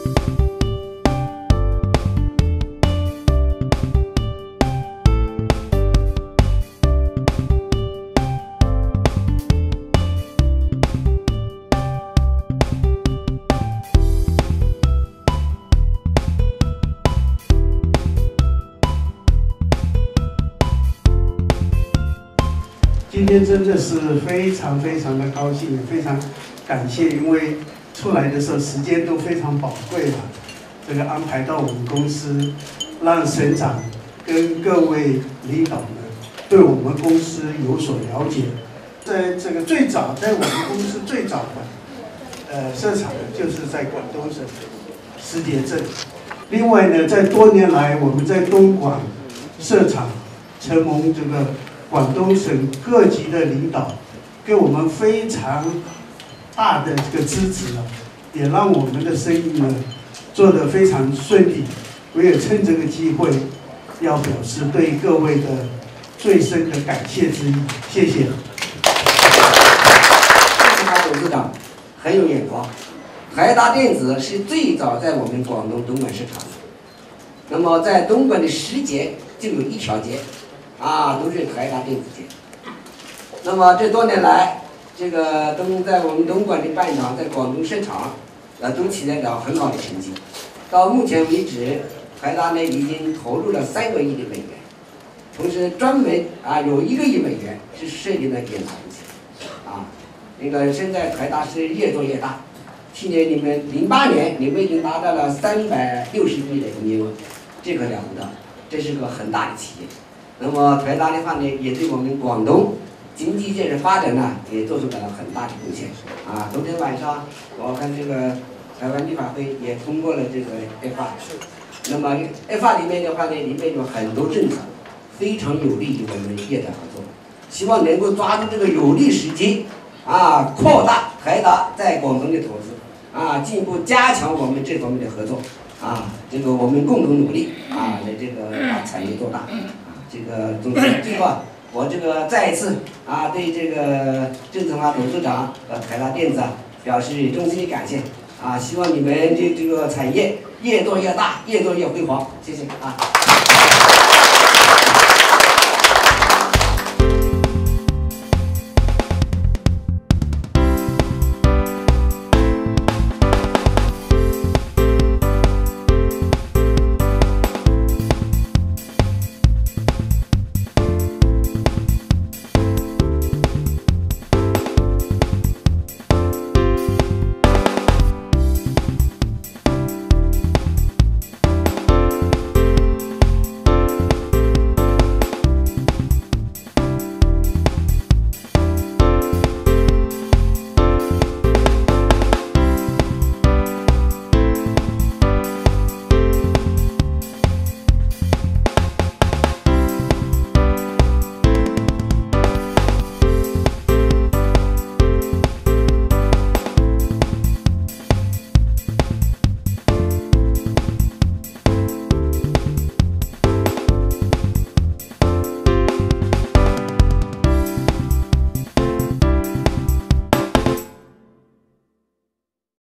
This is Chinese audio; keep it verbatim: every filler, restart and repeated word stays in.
今天真的是非常非常的高兴，也非常感谢，因为出来的时候时间都非常宝贵了，这个安排到我们公司，让省长跟各位领导呢对我们公司有所了解。在这个最早，在我们公司最早的呃设厂呢，就是在广东省石碣镇。另外呢，在多年来我们在东莞设厂，承蒙这个广东省各级的领导给我们非常大的这个支持啊，也让我们的生意呢做得非常顺利。我也趁这个机会，要表示对各位的最深的感谢之意，谢谢。 谢谢董事长，很有眼光。台达电子是最早在我们广东东莞设厂的，那么在东莞的石碣就有一条街。啊，都是台达电子街。那么这多年来，这个都在我们东莞的办厂，在广东设厂，呃，都取得了很好的成绩。到目前为止，台达呢已经投入了三个亿的美元，同时专门啊有一个亿美元是设立了研发中心。啊，那个现在台达是越做越大。去年你们零八年你们已经达到了三百六十亿的营业额，这可了不得，这是个很大的企业。那么台达的话呢，也对我们广东经济建设发展呢，也做出了很大的贡献。啊，昨天晚上我看这个台湾立法会也通过了这个 F R， 那么 F R 里面的话呢，里面有很多政策，非常有利于我们业的合作。希望能够抓住这个有利时机，啊，扩大台达在广东的投资，啊，进一步加强我们这方面的合作。啊，这个我们共同努力，啊，来这个把产业做大。这个总之，最后我这个再一次啊，对这个郑成华董事长和台达电子啊表示衷心的感谢啊！希望你们这这个产业越做越大，越做越辉煌，谢谢啊！